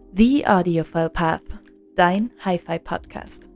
The Audiophile Path, dein Hi-Fi-Podcast.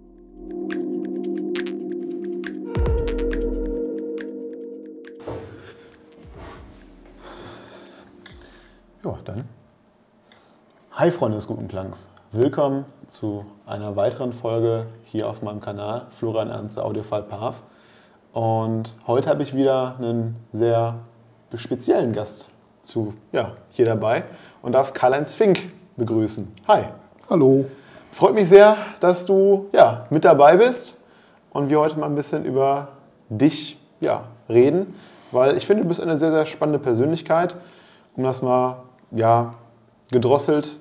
Ja, dann. Hi Freunde des guten Klangs. Willkommen zu einer weiteren Folge hier auf meinem Kanal Florian Ernst, der Audiophile Path. Und heute habe ich wieder einen sehr speziellen Gast hier dabei und darf Karl-Heinz Fink begrüßen. Hi. Hallo. Freut mich sehr, dass du mit dabei bist und wir heute mal ein bisschen über dich reden, weil ich finde, du bist eine sehr, sehr spannende Persönlichkeit, um das mal gedrosselt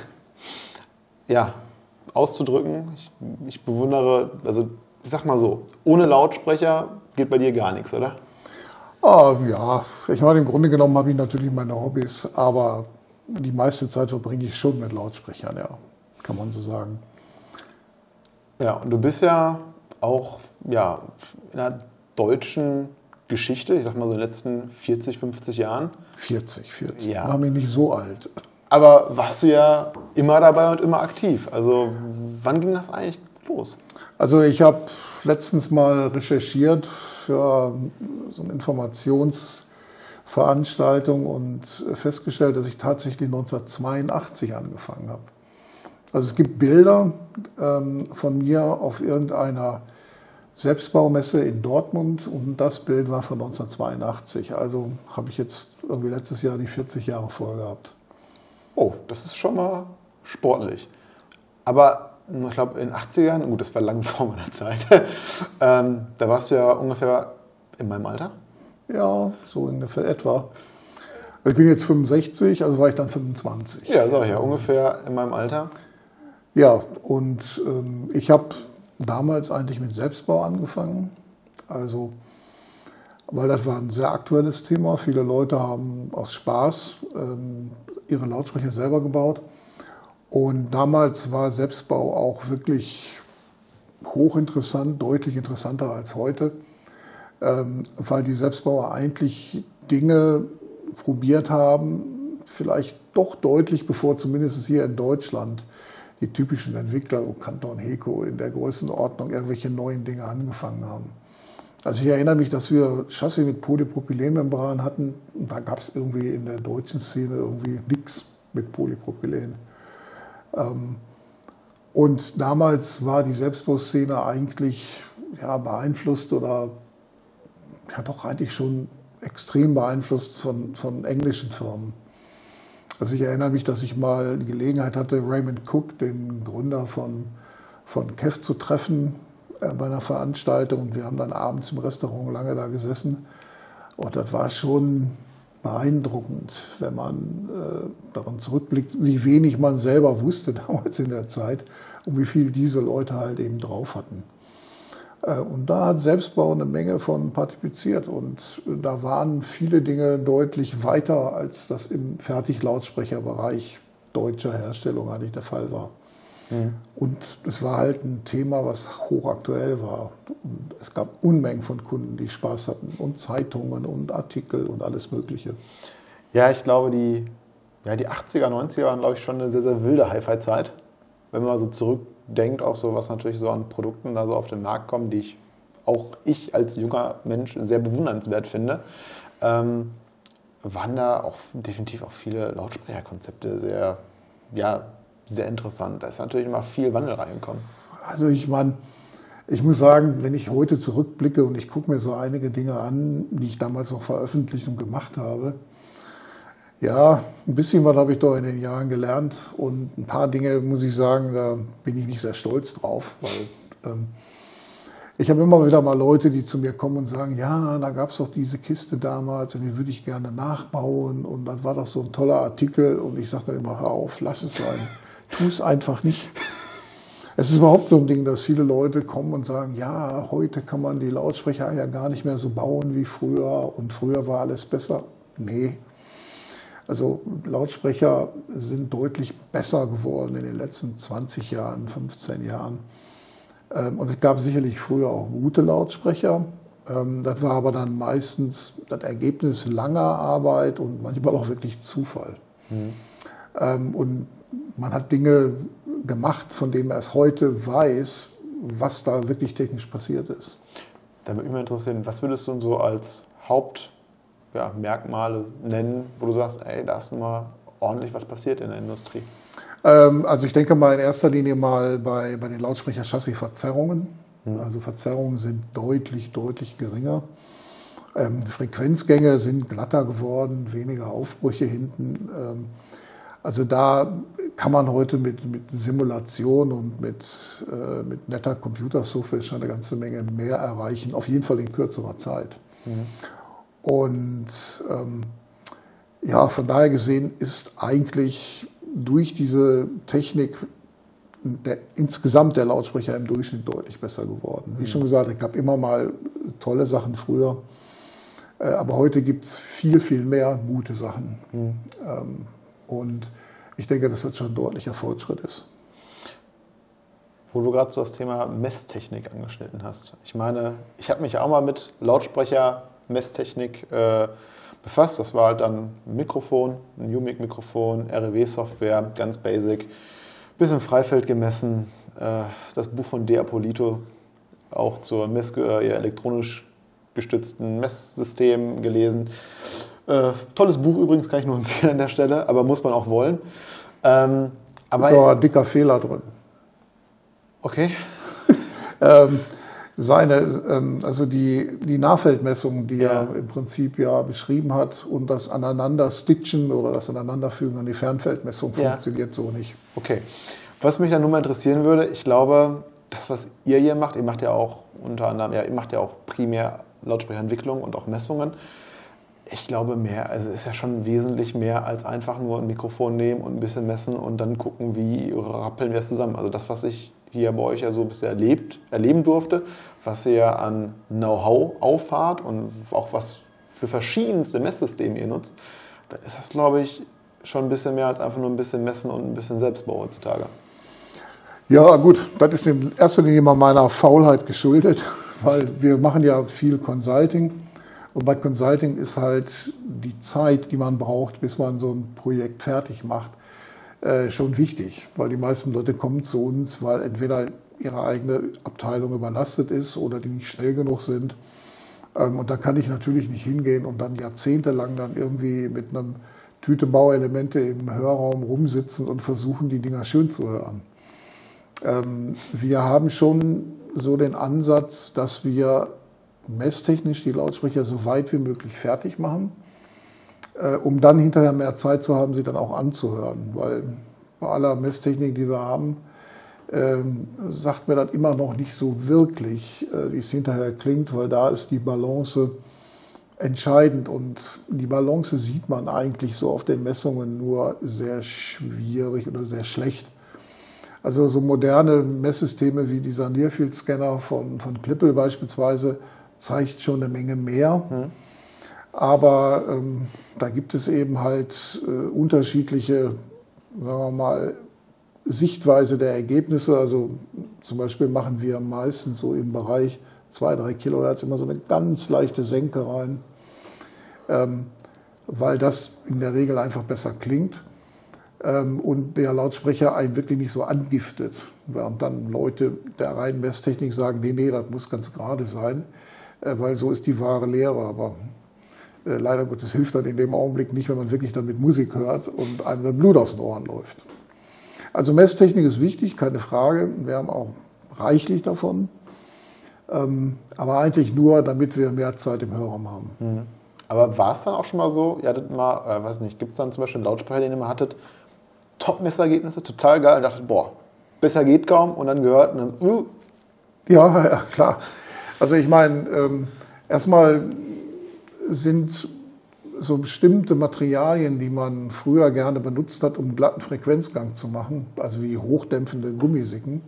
auszudrücken. Ich bewundere, also ich sag mal so, ohne Lautsprecher geht bei dir gar nichts, oder? Ich meine, im Grunde genommen habe ich natürlich meine Hobbys, aber die meiste Zeit verbringe ich schon mit Lautsprechern, kann man so sagen. Ja, und du bist ja auch in der deutschen Geschichte, ich sag mal so in den letzten 40, 50 Jahren. 40. Ja. War mir nicht so alt. Aber warst du ja immer dabei und immer aktiv. Also wann ging das eigentlich los? Also ich habe letztens mal recherchiert für so eine Informationsveranstaltung und festgestellt, dass ich tatsächlich 1982 angefangen habe. Also es gibt Bilder von mir auf irgendeiner Selbstbaumesse in Dortmund und das Bild war von 1982. Also habe ich jetzt irgendwie letztes Jahr die 40 Jahre voll gehabt. Oh, das ist schon mal sportlich. Aber ich glaube in den 80ern, gut, das war lange vor meiner Zeit, da warst du ja ungefähr in meinem Alter? Ja, so ungefähr etwa. Ich bin jetzt 65, also war ich dann 25. Ja, sag ich ja, ungefähr in meinem Alter. Ja, und ich habe damals eigentlich mit Selbstbau angefangen. Also, weil das war ein sehr aktuelles Thema. Viele Leute haben aus Spaß ihre Lautsprecher selber gebaut. Und damals war Selbstbau auch wirklich hochinteressant, deutlich interessanter als heute, weil die Selbstbauer eigentlich Dinge probiert haben, vielleicht doch deutlich bevor zumindest hier in Deutschland die typischen Entwickler, Cantor und Heco in der Größenordnung, irgendwelche neuen Dinge angefangen haben. Also ich erinnere mich, dass wir Chassis mit Polypropylenmembran hatten und da gab es irgendwie in der deutschen Szene irgendwie nichts mit Polypropylen. Und damals war die Selbstbauszene eigentlich beeinflusst oder doch eigentlich schon extrem beeinflusst von englischen Firmen. Also ich erinnere mich, dass ich mal die Gelegenheit hatte, Raymond Cook, den Gründer von KEF, zu treffen bei einer Veranstaltung. Und wir haben dann abends im Restaurant lange da gesessen. Und das war schon beeindruckend, wenn man daran zurückblickt, wie wenig man selber wusste damals in der Zeit und wie viel diese Leute halt eben drauf hatten. Und da hat Selbstbau eine Menge von partizipiert und da waren viele Dinge deutlich weiter, als das im Fertiglautsprecherbereich deutscher Herstellung eigentlich der Fall war. Mhm. Und es war halt ein Thema, was hochaktuell war. Und es gab Unmengen von Kunden, die Spaß hatten und Zeitungen und Artikel und alles Mögliche. Ja, ich glaube, die 80er, 90er waren, glaube ich, schon eine sehr, sehr wilde Hi-Fi-Zeit. Wenn man mal so zurückdenkt, auch so, was natürlich so an Produkten da so auf den Markt kommen, die ich als junger Mensch sehr bewundernswert finde, waren da auch definitiv auch viele Lautsprecherkonzepte sehr interessant. Da ist natürlich immer viel Wandel reingekommen. Also ich muss sagen, wenn ich heute zurückblicke und ich gucke mir so einige Dinge an, die ich damals noch veröffentlicht und gemacht habe, ja, ein bisschen was habe ich doch in den Jahren gelernt und ein paar Dinge, muss ich sagen, da bin ich nicht sehr stolz drauf, weil ich habe immer wieder mal Leute, die zu mir kommen und sagen, ja, da gab es doch diese Kiste damals und die würde ich gerne nachbauen und dann war das so ein toller Artikel und ich sage dann immer, hör auf, lass es sein, tu es einfach nicht. Es ist überhaupt so ein Ding, dass viele Leute kommen und sagen, ja, heute kann man die Lautsprecher ja gar nicht mehr so bauen wie früher und früher war alles besser. Nee. Also Lautsprecher sind deutlich besser geworden in den letzten 20 Jahren, 15 Jahren. Und es gab sicherlich früher auch gute Lautsprecher. Das war aber dann meistens das Ergebnis langer Arbeit und manchmal auch wirklich Zufall. Mhm. Und man hat Dinge gemacht, von denen man erst heute weiß, was da wirklich technisch passiert ist. Da würde mich mal interessieren, was würdest du so als Hauptmerkmale nennen, wo du sagst, ey, da ist mal ordentlich was passiert in der Industrie? Also ich denke mal in erster Linie mal bei den Lautsprecher-Chassis-Verzerrungen. Also Verzerrungen sind deutlich, deutlich geringer. Die Frequenzgänge sind glatter geworden, weniger Aufbrüche hinten. Also da kann man heute mit Simulation und mit netter Computersoftware schon eine ganze Menge mehr erreichen, auf jeden Fall in kürzerer Zeit. Und von daher gesehen ist eigentlich durch diese Technik insgesamt der Lautsprecher im Durchschnitt deutlich besser geworden. Wie schon gesagt, es gab immer mal tolle Sachen früher, aber heute gibt es viel, viel mehr gute Sachen. Und ich denke, dass das schon ein deutlicher Fortschritt ist. Wo du gerade so das Thema Messtechnik angeschnitten hast. Ich meine, ich habe mich auch mal mit Lautsprecher-Messtechnik befasst. Das war halt dann ein Mikrofon, ein UMIC-Mikrofon, REW-Software, ganz basic. Bisschen Freifeld gemessen. Das Buch von De Apolito, auch zur elektronisch gestützten Messsystemen gelesen. Tolles Buch übrigens, kann ich nur empfehlen an der Stelle, aber muss man auch wollen. Aber ist auch ein dicker Fehler drin. Okay. Also die Nahfeldmessung, die er im Prinzip beschrieben hat, und das Aneinanderstitchen oder das Aneinanderfügen an die Fernfeldmessung funktioniert so nicht. Okay. Was mich dann nur mal interessieren würde, ich glaube, das, was ihr hier macht, ihr macht ja auch unter anderem, ihr macht ja auch primär Lautsprecherentwicklung und auch Messungen. Ich glaube mehr, also es ist ja schon wesentlich mehr als einfach nur ein Mikrofon nehmen und ein bisschen messen und dann gucken, wie rappeln wir es zusammen. Also das, was ich hier bei euch ja so bisher erleben durfte, was ihr an Know-how auffahrt und auch was für verschiedenste Messsysteme ihr nutzt, dann ist das, glaube ich, schon ein bisschen mehr als einfach nur ein bisschen messen und ein bisschen Selbstbau heutzutage. Ja gut, das ist in erster Linie mal meiner Faulheit geschuldet, weil wir machen ja viel Consulting. Und bei Consulting ist halt die Zeit, die man braucht, bis man so ein Projekt fertig macht, schon wichtig. Weil die meisten Leute kommen zu uns, weil entweder ihre eigene Abteilung überlastet ist oder die nicht schnell genug sind. Und da kann ich natürlich nicht hingehen und dann jahrzehntelang dann irgendwie mit einem Tüte Bauelemente im Hörraum rumsitzen und versuchen, die Dinger schön zu hören. Wir haben schon so den Ansatz, dass wir messtechnisch die Lautsprecher so weit wie möglich fertig machen, um dann hinterher mehr Zeit zu haben, sie dann auch anzuhören. Weil bei aller Messtechnik, die wir haben, sagt mir das immer noch nicht so wirklich, wie es hinterher klingt, weil da ist die Balance entscheidend. Und die Balance sieht man eigentlich so auf den Messungen nur sehr schwierig oder sehr schlecht. Also so moderne Messsysteme wie dieser Nearfield-Scanner von Klippel beispielsweise zeigt schon eine Menge mehr. Aber da gibt es eben halt unterschiedliche, sagen wir mal, Sichtweise der Ergebnisse. Also zum Beispiel machen wir meistens so im Bereich 2-3 Kilohertz immer so eine ganz leichte Senke rein, weil das in der Regel einfach besser klingt und der Lautsprecher einen wirklich nicht so angiftet. Während dann Leute der reinen Messtechnik sagen, nee, das muss ganz gerade sein, weil so ist die wahre Lehre. Aber leider Gottes hilft das in dem Augenblick nicht, wenn man wirklich dann mit Musik hört und einem das Blut aus den Ohren läuft. Also Messtechnik ist wichtig, keine Frage. Wir haben auch reichlich davon. Aber eigentlich nur, damit wir mehr Zeit im Hörraum haben. Aber war es dann auch schon mal so, ihr hattet mal, weiß nicht, gibt es dann zum Beispiel einen Lautsprecher, den ihr mal hattet, Top-Messergebnisse, total geil, und dachtet, boah, besser geht kaum, und dann gehört und dann, Ja, klar. Also ich meine, erstmal sind so bestimmte Materialien, die man früher gerne benutzt hat, um einen glatten Frequenzgang zu machen, also wie hochdämpfende Gummisicken,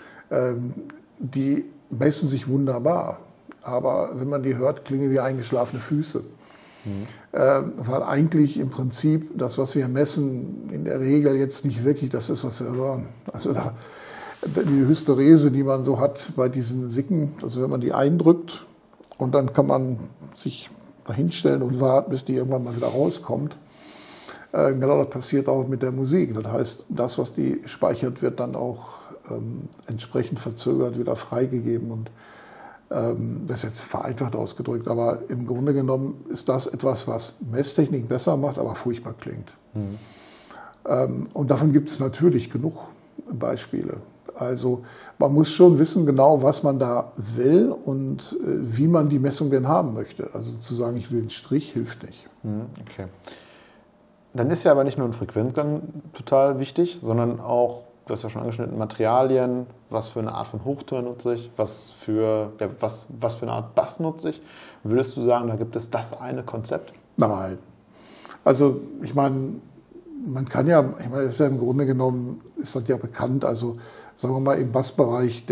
die messen sich wunderbar. Aber wenn man die hört, klingen wie eingeschlafene Füße. Weil eigentlich im Prinzip das, was wir messen, in der Regel jetzt nicht wirklich das ist, was wir hören. Also die Hysterese, die man so hat bei diesen Sicken, also wenn man die eindrückt und dann kann man sich hinstellen und warten, bis die irgendwann mal wieder rauskommt. Genau, das passiert auch mit der Musik. Das heißt, das, was die speichert, wird dann auch entsprechend verzögert wieder freigegeben. Und das ist jetzt vereinfacht ausgedrückt, aber im Grunde genommen ist das etwas, was Messtechnik besser macht, aber furchtbar klingt. Und davon gibt es natürlich genug Beispiele. Also man muss schon wissen genau, was man da will und wie man die Messung denn haben möchte. Also zu sagen, ich will einen Strich, hilft nicht. Okay. Dann ist ja aber nicht nur ein Frequenzgang total wichtig, sondern auch, du hast ja schon angeschnitten, Materialien, was für eine Art von Hochtöner nutze ich, was für eine Art Bass nutze ich. Würdest du sagen, da gibt es das eine Konzept? Nein. Also ich meine, das ist ja im Grunde genommen, ist das ja bekannt, also sagen wir mal im Bassbereich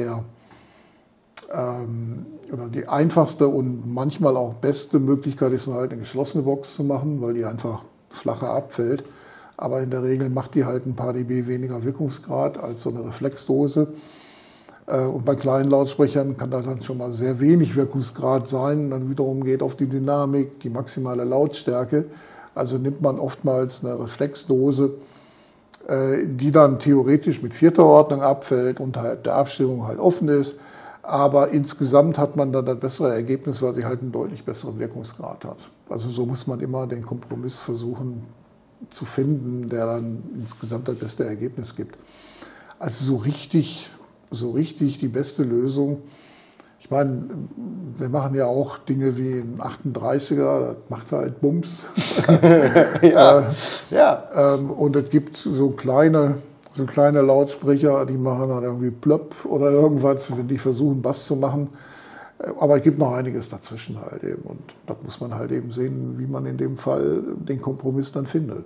oder die einfachste und manchmal auch beste Möglichkeit ist halt eine geschlossene Box zu machen, weil die einfach flacher abfällt. Aber in der Regel macht die halt ein paar dB weniger Wirkungsgrad als so eine Reflexdose. Und bei kleinen Lautsprechern kann da dann schon mal sehr wenig Wirkungsgrad sein. Dann wiederum geht auf die Dynamik, die maximale Lautstärke. Also nimmt man oftmals eine Reflexdose, die dann theoretisch mit 4. Ordnung abfällt, unterhalb der Abstimmung halt offen ist. Aber insgesamt hat man dann das bessere Ergebnis, weil sie halt einen deutlich besseren Wirkungsgrad hat. Also so muss man immer den Kompromiss versuchen zu finden, der dann insgesamt das beste Ergebnis gibt. Also so richtig die beste Lösung. Ich meine, wir machen ja auch Dinge wie ein 38er, das macht halt Bums. Und es gibt so kleine Lautsprecher, die machen dann irgendwie Plöpp oder irgendwas, wenn die versuchen, Bass zu machen. Aber es gibt noch einiges dazwischen halt eben. Und das muss man halt eben sehen, wie man in dem Fall den Kompromiss dann findet.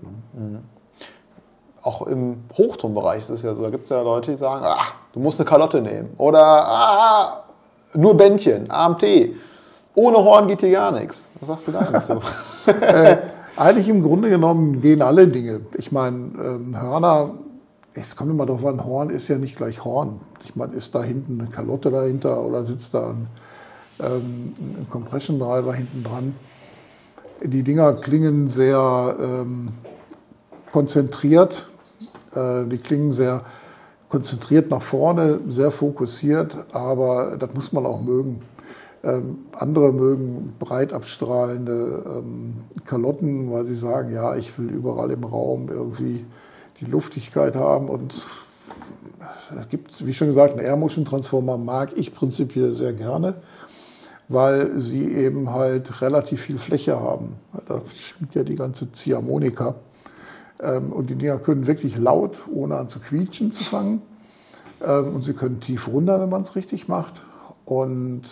Auch im Hochtonbereich ist es ja so, da gibt es ja Leute, die sagen, du musst eine Kalotte nehmen. Oder nur Bändchen, AMT. Ohne Horn geht hier gar nichts. Was sagst du da dazu? Eigentlich im Grunde genommen gehen alle Dinge. Ich meine, Hörner, es kommt immer darauf an, Horn ist ja nicht gleich Horn. Ich meine, ist da hinten eine Kalotte dahinter oder sitzt da ein Compression Driver hinten dran? Die Dinger klingen sehr konzentriert. Die klingen sehr konzentriert nach vorne, sehr fokussiert, aber das muss man auch mögen. Andere mögen breit abstrahlende Kalotten, weil sie sagen, ja, ich will überall im Raum irgendwie die Luftigkeit haben. Und es gibt, wie schon gesagt, einen Air-Motion-Transformer mag ich prinzipiell sehr gerne, weil sie eben halt relativ viel Fläche haben. Da spielt ja die ganze Ziehharmonika. Und die Dinger können wirklich laut, ohne an zu quietschen, zu fangen. Und sie können tief runter, wenn man es richtig macht. Und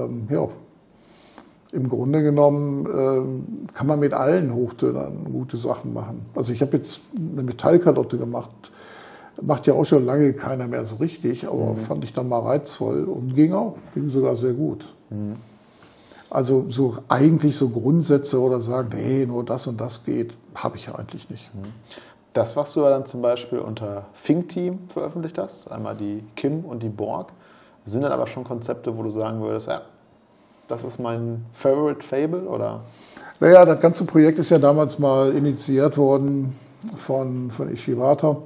im Grunde genommen kann man mit allen Hochtönern gute Sachen machen. Also ich habe jetzt eine Metallkalotte gemacht. Macht ja auch schon lange keiner mehr so richtig, aber fand ich dann mal reizvoll und ging sogar sehr gut. Also eigentlich so Grundsätze oder sagen, hey, nur das und das geht, habe ich ja eigentlich nicht. Das, was du ja dann zum Beispiel unter Think Team veröffentlicht hast, einmal die Kim und die Borg, sind dann aber schon Konzepte, wo du sagen würdest, ja, das ist mein Favorite Fable, oder? Naja, das ganze Projekt ist ja damals mal initiiert worden von Ishibata,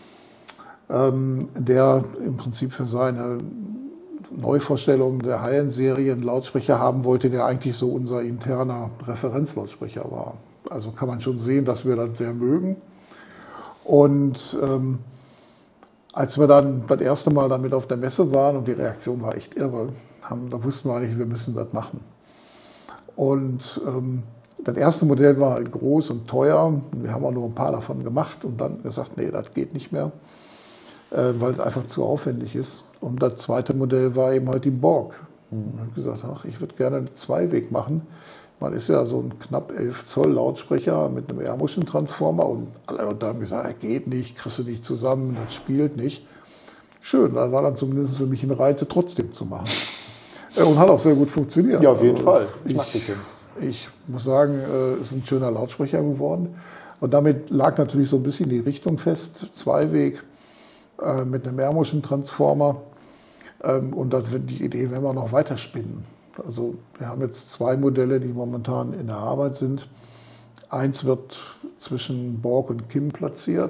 der im Prinzip für seine Neuvorstellung der High-End-Serie einen Lautsprecher haben wollte, der eigentlich so unser interner Referenzlautsprecher war. Also kann man schon sehen, dass wir das sehr mögen. Und als wir dann das erste Mal damit auf der Messe waren und die Reaktion war echt irre, da wussten wir eigentlich, wir müssen das machen. Und das erste Modell war halt groß und teuer. Wir haben auch nur ein paar davon gemacht und dann gesagt, nee, das geht nicht mehr, weil es einfach zu aufwendig ist. Und das zweite Modell war eben halt die Borg. Und ich habe gesagt, ich würde gerne einen Zweiweg machen. Man ist ja so ein knapp 11 Zoll Lautsprecher mit einem Air-Motion-Transformer und alle Leute haben gesagt, geht nicht, kriegst du nicht zusammen, das spielt nicht. Schön, da war dann zumindest für mich ein Reiz, trotzdem zu machen. Und hat auch sehr gut funktioniert. Ja, auf jeden Fall. Ich mag die Kim. Ich muss sagen, es ist ein schöner Lautsprecher geworden. Und damit lag natürlich so ein bisschen die Richtung fest. Zweiweg mit einem Air-Motion-Transformer. Und die Idee werden wir noch weiter spinnen. Also wir haben jetzt 2 Modelle, die momentan in der Arbeit sind. Eins wird zwischen Borg und Kim platziert.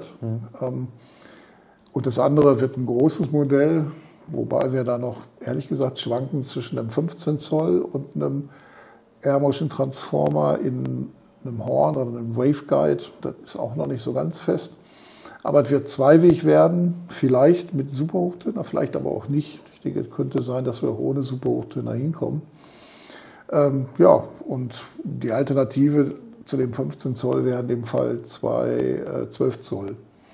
Und das andere wird ein großes Modell, wobei wir da noch, ehrlich gesagt, schwanken zwischen einem 15 Zoll und einem Air Motion Transformer in einem Horn oder einem Waveguide. Das ist auch noch nicht so ganz fest. Aber es wird zweiweg werden, vielleicht mit Superhochtöner, vielleicht aber auch nicht. Ich denke, es könnte sein, dass wir ohne Superhochtöner hinkommen. Ja, und die Alternative zu dem 15 Zoll wäre in dem Fall zwei 12 Zoll.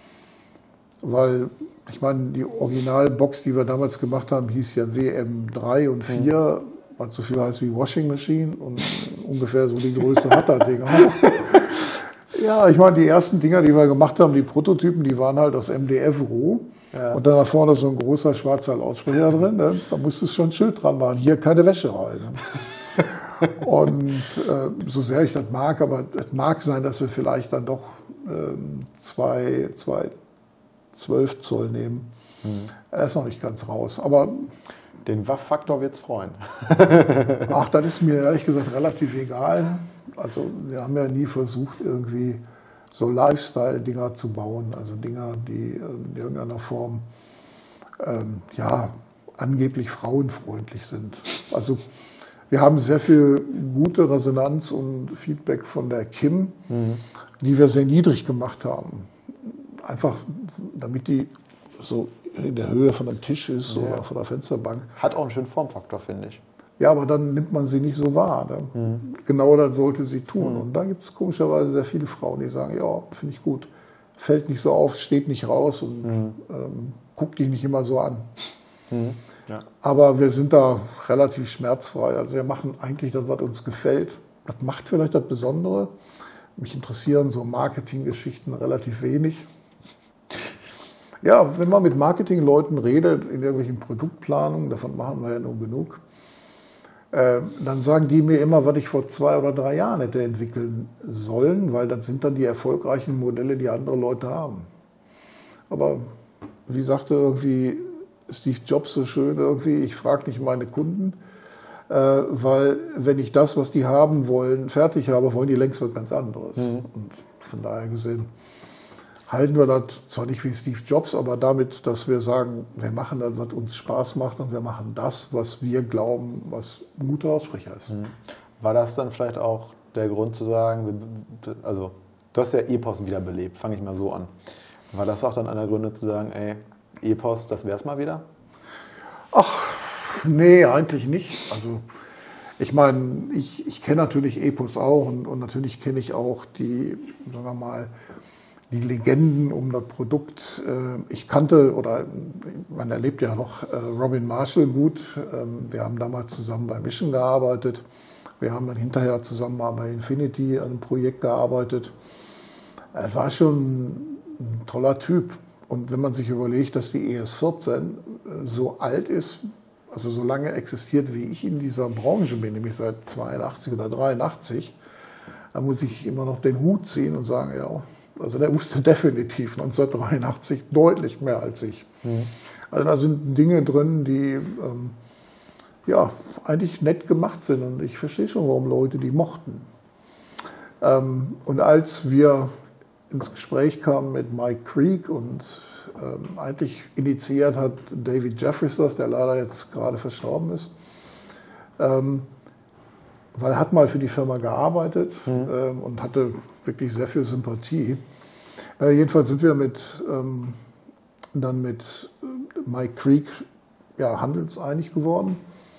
Weil, ich meine, die Originalbox, die wir damals gemacht haben, hieß ja WM3 und 4, was so viel heißt wie Washing Machine und ungefähr so die Größe hat das Ding auch. Ja, ich meine, die ersten Dinger, die wir gemacht haben, die Prototypen, die waren halt aus MDF roh. Ja. Und dann da vorne so ein großer schwarzer Lautsprecher drin. Ne? Da musstest du schon ein Schild dran machen. Hier keine Wäscherei. Ne? Und so sehr ich das mag, aber es mag sein, dass wir vielleicht dann doch zwei 12 Zoll nehmen. Er ist noch nicht ganz raus. Aber den Waff-Faktor wird es freuen. Ach, das ist mir ehrlich gesagt relativ egal. Also wir haben ja nie versucht, irgendwie so Lifestyle-Dinger zu bauen. Also Dinger, die in irgendeiner Form ja, angeblich frauenfreundlich sind. Also wir haben sehr viel gute Resonanz und Feedback von der Kim, die wir sehr niedrig gemacht haben. Einfach, damit die so in der Höhe von einem Tisch ist oder von der Fensterbank. Hat auch einen schönen Formfaktor, finde ich. Ja, aber dann nimmt man sie nicht so wahr. Ne? Genau das sollte sie tun. Und da gibt es komischerweise sehr viele Frauen, die sagen, ja, finde ich gut. Fällt nicht so auf, steht nicht raus und guckt dich nicht immer so an. Ja. Aber wir sind da relativ schmerzfrei. Also wir machen eigentlich das, was uns gefällt. Das macht vielleicht das Besondere. Mich interessieren so Marketinggeschichten relativ wenig. Ja, wenn man mit Marketingleuten redet, in irgendwelchen Produktplanungen, davon machen wir ja nur genug, dann sagen die mir immer, was ich vor 2 oder 3 Jahren hätte entwickeln sollen, weil das sind dann die erfolgreichen Modelle, die andere Leute haben. Aber wie sagte irgendwie Steve Jobs so schön, irgendwie, ich frage nicht meine Kunden, weil wenn ich das, was die haben wollen, fertig habe, wollen die längst was ganz anderes. Und von daher gesehen halten wir das zwar nicht wie Steve Jobs, aber damit, dass wir sagen, wir machen das, was uns Spaß macht und wir machen das, was wir glauben, was ein guter Lautsprecher ist. War das dann vielleicht auch der Grund zu sagen, also du hast ja EPOS wiederbelebt, fange ich mal so an. War das auch dann einer der Gründe zu sagen, ey, EPOS, das wär's mal wieder? Ach, nee, eigentlich nicht. Also ich meine, ich kenne natürlich EPOS auch und natürlich kenne ich auch die, sagen wir mal, die Legenden um das Produkt. Ich kannte, oder man erlebt ja noch Robin Marshall gut. Wir haben damals zusammen bei Mission gearbeitet. Wir haben dann hinterher zusammen mal bei Infinity an einem Projekt gearbeitet. Er war schon ein toller Typ. Und wenn man sich überlegt, dass die ES14 so alt ist, also so lange existiert, wie ich in dieser Branche bin, nämlich seit 82 oder 83, dann muss ich immer noch den Hut ziehen und sagen, ja, also der wusste definitiv 1983 deutlich mehr als ich. Also da sind Dinge drin, die ja, eigentlich nett gemacht sind und ich verstehe schon, warum Leute die mochten. Und als wir ins Gespräch kamen mit Mike Creek und eigentlich initiiert hat David Jeffries das, der leider jetzt gerade verstorben ist, weil er hat mal für die Firma gearbeitet und hatte wirklich sehr viel Sympathie. Jedenfalls sind wir dann mit Mike Creek ja, handelseinig geworden.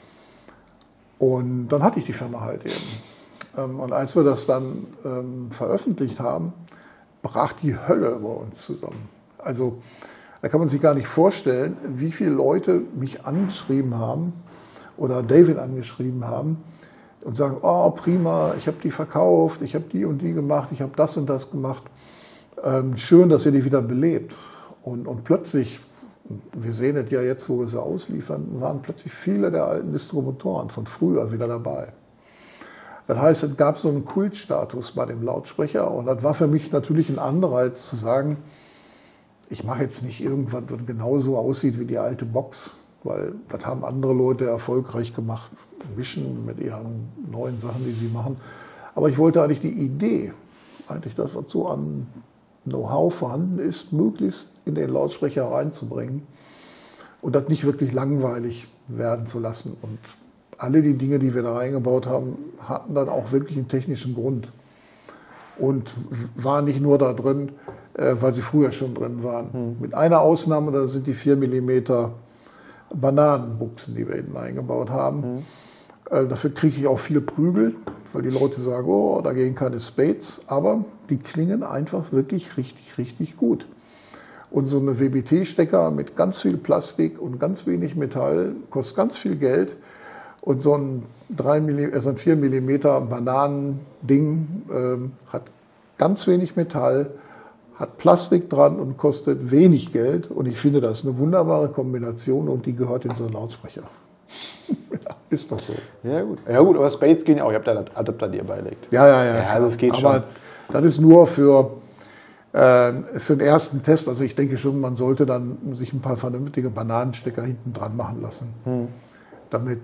Und dann hatte ich die Firma halt eben. Und als wir das dann veröffentlicht haben, brach die Hölle über uns zusammen. Also da kann man sich gar nicht vorstellen, wie viele Leute mich angeschrieben haben oder David angeschrieben haben und sagen, oh prima, ich habe die verkauft, ich habe die und die gemacht, ich habe das und das gemacht. Schön, dass ihr die wieder belebt. Und plötzlich, wir sehen es ja jetzt, wo wir sie ausliefern, waren plötzlich viele der alten Distributoren von früher wieder dabei. Das heißt, es gab so einen Kultstatus bei dem Lautsprecher und das war für mich natürlich ein Anreiz zu sagen, ich mache jetzt nicht irgendwas, was genauso aussieht wie die alte Box, weil das haben andere Leute erfolgreich gemacht, Mission mit ihren neuen Sachen, die sie machen. Aber ich wollte eigentlich die Idee eigentlich das, was so an Know-how vorhanden ist, möglichst in den Lautsprecher reinzubringen und das nicht wirklich langweilig werden zu lassen. Und alle die Dinge, die wir da reingebaut haben, hatten dann auch wirklich einen technischen Grund und waren nicht nur da drin, weil sie früher schon drin waren. Mit einer Ausnahme, das sind die 4 mm Bananenbuchsen, die wir hinten eingebaut haben. Dafür kriege ich auch viel Prügel, weil die Leute sagen, oh, da gehen keine Spades, aber die klingen einfach wirklich richtig, richtig gut. Und so eine WBT-Stecker mit ganz viel Plastik und ganz wenig Metall kostet ganz viel Geld. Und so ein 4 mm Bananending hat ganz wenig Metall, hat Plastik dran und kostet wenig Geld. Und ich finde, das ist eine wunderbare Kombination und die gehört in so einen Lautsprecher. Ja, ist doch so. Ja gut, aber Spades gehen ja auch. Ihr habt da das Adapter dir beilegt. Ja, das geht schon. Aber das ist nur für den ersten Test. Also ich denke schon, man sollte dann sich ein paar vernünftige Bananenstecker hinten dran machen lassen, damit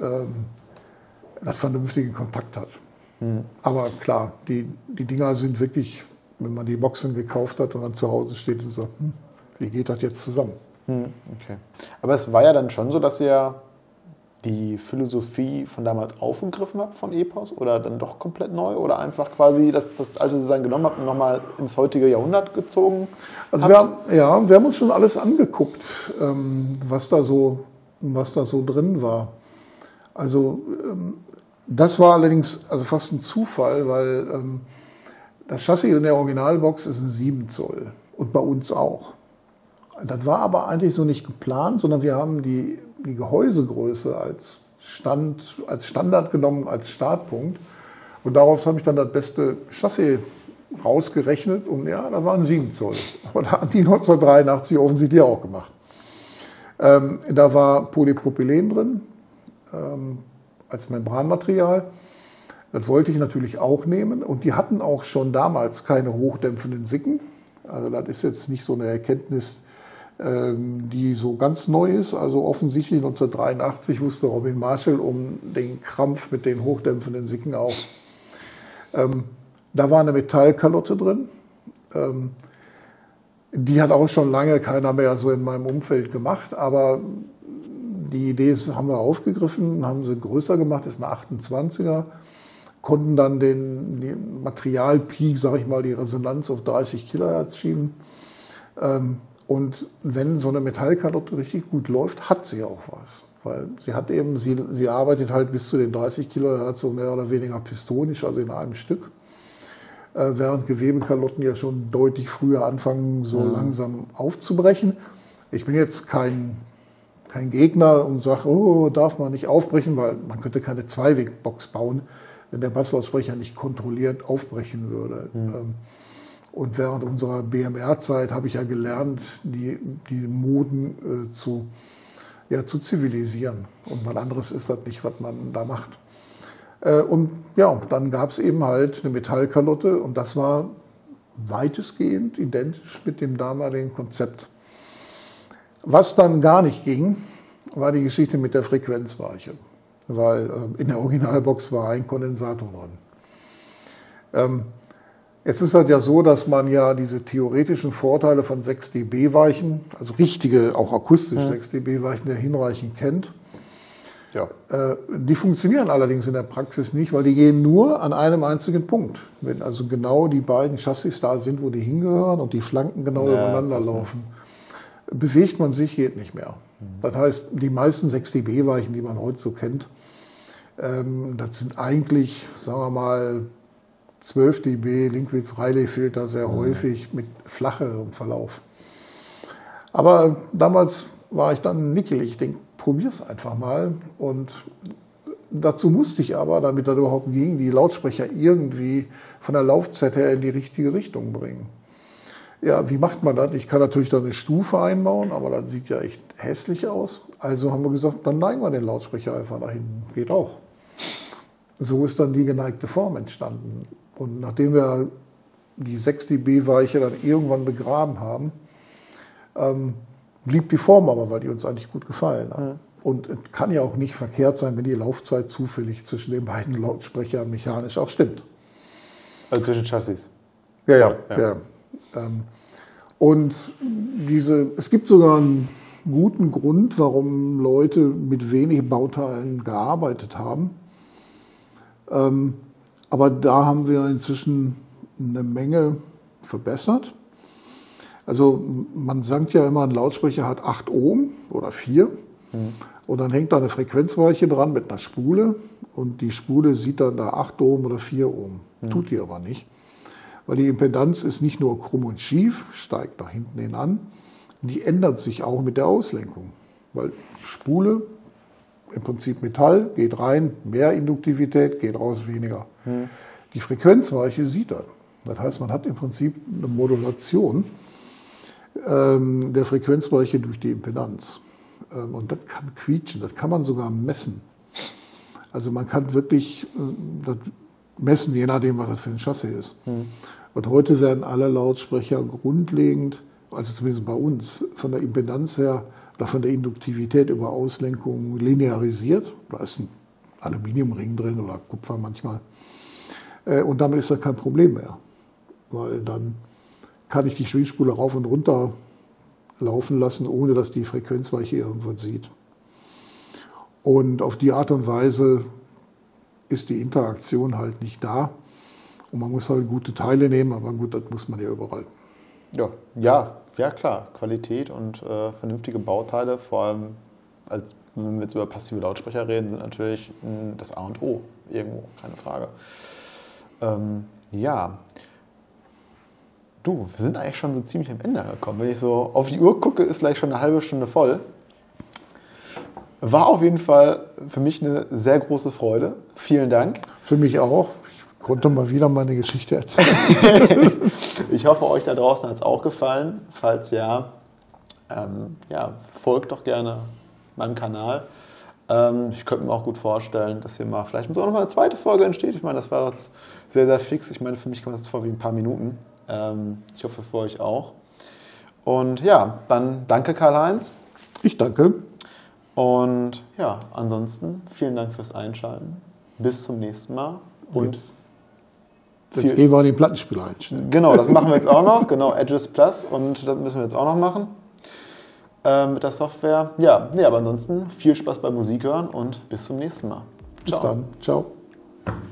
das vernünftigen Kontakt hat. Aber klar, die Dinger sind wirklich, wenn man die Boxen gekauft hat und dann zu Hause steht und sagt, wie geht das jetzt zusammen? Okay. Aber es war ja dann schon so, dass ihr die Philosophie von damals aufgegriffen habt von EPOS oder dann doch komplett neu oder einfach quasi das alte Design genommen habt und nochmal ins heutige Jahrhundert gezogen? Also wir haben uns schon alles angeguckt, was da so drin war. Also das war allerdings fast ein Zufall, weil das Chassis in der Originalbox ist ein 7 Zoll und bei uns auch. Das war aber eigentlich so nicht geplant, sondern wir haben die Gehäusegröße als Standard genommen, als Startpunkt. Und daraus habe ich dann das beste Chassis rausgerechnet und ja, das war ein 7 Zoll. Aber da haben die 1983 offensichtlich auch gemacht. Da war Polypropylen drin als Membranmaterial. Das wollte ich natürlich auch nehmen und die hatten auch schon damals keine hochdämpfenden Sicken. Also das ist jetzt nicht so eine Erkenntnis, die so ganz neu ist. Also offensichtlich 1983 wusste Robin Marshall um den Krampf mit den hochdämpfenden Sicken auch. Da war eine Metallkalotte drin. Die hat auch schon lange keiner mehr so in meinem Umfeld gemacht, aber die Idee haben wir aufgegriffen, haben sie größer gemacht, ist eine 28er, konnten dann den Materialpeak, sage ich mal, die Resonanz auf 30 Kilohertz schieben. Und wenn so eine Metallkalotte richtig gut läuft, hat sie auch was. Weil sie arbeitet halt bis zu den 30 Kilohertz so mehr oder weniger pistonisch, also in einem Stück. Während Gewebekalotten ja schon deutlich früher anfangen, so langsam aufzubrechen. Ich bin jetzt kein Gegner und sage, oh, darf man nicht aufbrechen, weil man könnte keine Zweiwegbox bauen, wenn der Basslautsprecher nicht kontrolliert aufbrechen würde. Und während unserer BMR-Zeit habe ich ja gelernt, die Moden zu zivilisieren. Und was anderes ist das nicht, was man da macht. Und ja, dann gab es eben halt eine Metallkalotte und das war weitestgehend identisch mit dem damaligen Konzept. Was dann gar nicht ging, war die Geschichte mit der Frequenzweiche, weil in der Originalbox war ein Kondensator drin. Jetzt ist halt ja so, dass man ja diese theoretischen Vorteile von 6 dB Weichen, also richtige, auch akustisch 6 dB Weichen, der hinreichend kennt. Ja. Die funktionieren allerdings in der Praxis nicht, weil die gehen nur an einem einzigen Punkt. Wenn also genau die beiden Chassis da sind, wo die hingehören und die Flanken genau übereinander laufen, bewegt man sich, geht nicht mehr. Das heißt, die meisten 6 dB Weichen, die man heute so kennt, das sind eigentlich, sagen wir mal, 12 dB Linkwitz-Rayleigh-Filter sehr häufig mit flacherem Verlauf. Aber damals war ich dann nickelig. Ich denke, probier's einfach mal. Und dazu musste ich aber, damit das überhaupt ging, die Lautsprecher irgendwie von der Laufzeit her in die richtige Richtung bringen. Ja, wie macht man das? Ich kann natürlich da eine Stufe einbauen, aber das sieht ja echt hässlich aus. Also haben wir gesagt, dann neigen wir den Lautsprecher einfach nach hinten. Geht auch. So ist dann die geneigte Form entstanden. Und nachdem wir die 6 dB Weiche dann irgendwann begraben haben, blieb die Form aber, weil die uns eigentlich gut gefallen hat. Und es kann ja auch nicht verkehrt sein, wenn die Laufzeit zufällig zwischen den beiden Lautsprechern mechanisch auch stimmt. Also zwischen Chassis? Ja. Und es gibt sogar einen guten Grund, warum Leute mit wenig Bauteilen gearbeitet haben. Aber da haben wir inzwischen eine Menge verbessert. Also man sagt ja immer, ein Lautsprecher hat 8 Ohm oder 4. Und dann hängt da eine Frequenzweiche dran mit einer Spule. Und die Spule sieht dann da 8 Ohm oder 4 Ohm. Tut die aber nicht. Weil die Impedanz ist nicht nur krumm und schief, steigt nach hinten hin an, die ändert sich auch mit der Auslenkung. Weil die Spule, im Prinzip Metall, geht rein, mehr Induktivität, geht raus, weniger. Die Frequenzweiche sieht das. Das heißt, man hat im Prinzip eine Modulation der Frequenzweiche durch die Impedanz. Und das kann quietschen, das kann man sogar messen. Also man kann wirklich das messen, je nachdem, was das für ein Chassis ist. Und heute werden alle Lautsprecher grundlegend, also zumindest bei uns, von der Impedanz her oder von der Induktivität über Auslenkung linearisiert. Da ist ein Aluminiumring drin oder Kupfer manchmal. Und damit ist das kein Problem mehr. Weil dann kann ich die Schwingspule rauf und runter laufen lassen, ohne dass die Frequenzweiche irgendwas sieht. Und auf die Art und Weise ist die Interaktion halt nicht da. Und man muss halt gute Teile nehmen, aber gut, das muss man ja überall. Ja, klar. Qualität und vernünftige Bauteile, vor allem, wenn wir jetzt über passive Lautsprecher reden, sind natürlich das A und O irgendwo, keine Frage. Du, wir sind eigentlich schon so ziemlich am Ende angekommen. Wenn ich so auf die Uhr gucke, ist gleich schon eine halbe Stunde voll. War auf jeden Fall für mich eine sehr große Freude. Vielen Dank. Für mich auch. Ich konnte mal wieder meine Geschichte erzählen. Ich hoffe, euch da draußen hat es auch gefallen. Falls ja, folgt doch gerne meinem Kanal. Ich könnte mir auch gut vorstellen, dass hier mal vielleicht so noch mal eine zweite Folge entsteht. Ich meine, das war jetzt sehr, sehr fix. Ich meine, für mich kommt das vor wie ein paar Minuten. Ich hoffe, für euch auch. Und ja, dann danke Karl-Heinz. Ich danke. Und ja, ansonsten vielen Dank fürs Einschalten. Bis zum nächsten Mal. Und jetzt gehen wir in den Plattenspieler einstellen. Genau, das machen wir jetzt auch noch. Genau, Edges Plus. Und das müssen wir jetzt auch noch machen. Mit der Software. Ja, aber ansonsten viel Spaß beim Musik hören und bis zum nächsten Mal. Ciao. Bis dann. Ciao.